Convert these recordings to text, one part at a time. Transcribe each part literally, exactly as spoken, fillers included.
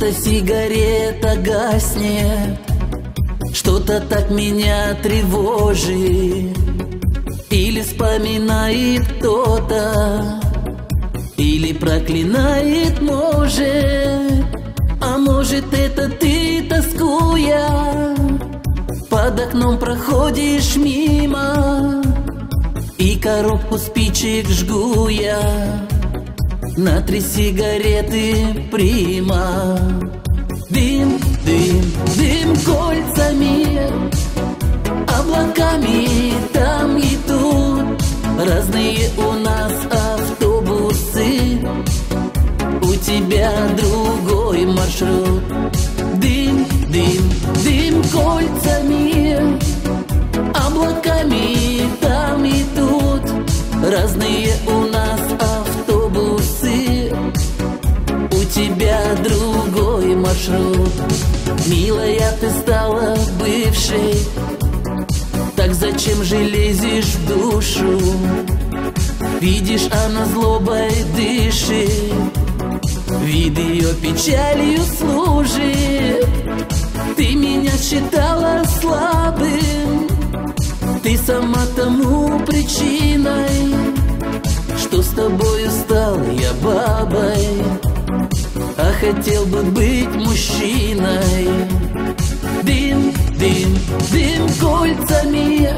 Будто сигарета гаснет, что-то так меня тревожит. Или вспоминает кто-то, или проклинает, может. А может, это ты, тоскуя, под окном проходишь мимо, и коробку спичек жгу я на три сигареты прима. Дым, дым, дым кольцами, облаками там и тут. Разные у нас автобусы, у тебя другой маршрут. Дым, дым, дым кольцами, облаками там и тут. Разные у нас автобусы, у тебя другой маршрут. Милая, ты стала бывшей, так зачем же лезешь в душу? Видишь, она злобой дышит, вид ее печалью служит. Ты меня считала слабым, ты сама тому причиной, что с тобою стал я бабой, а хотел бы быть мужчиной. Дым, дым, дым кольцами,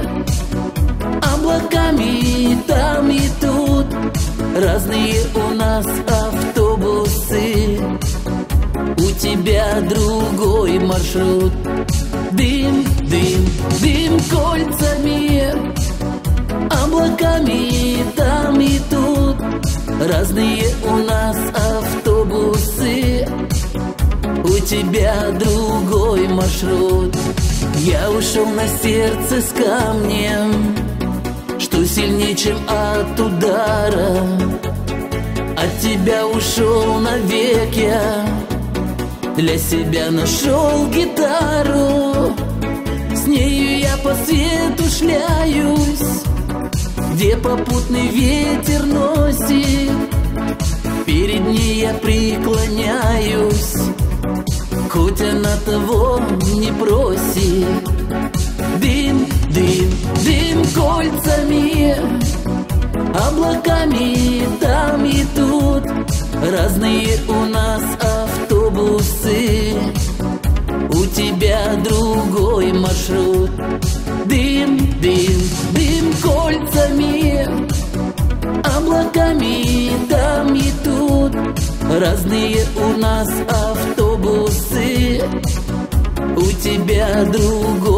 облаками там и тут. Разные у нас автобусы, у тебя другой маршрут. Дым, дым, дым кольцами, облаками там и тут. Разные у нас автобусы, у тебя другой маршрут. Я ушел на сердце с камнем, что сильнее, чем от удара. От тебя ушел навек я, для себя нашел гитару. С нею я по свету шляюсь, где попутный ветер носит. Перед ней я преклоняюсь, хоть она того не просит. Дым, дым, дым кольцами, облаками там и тут. Разные у нас автобусы, у тебя другой маршрут. Дым, дым, дым кольцами, облаками там и тут. Разные у нас автобусы, у тебя другой